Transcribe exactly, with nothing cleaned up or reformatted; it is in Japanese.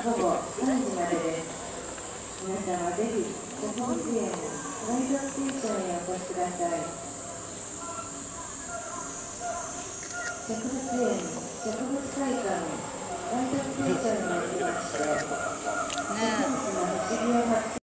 午後さんじまでです。皆様ぜひ植物園ガイドステーションへお越しください。植物園植物会館ガイドステーションにおきまして、植物の不思議を発見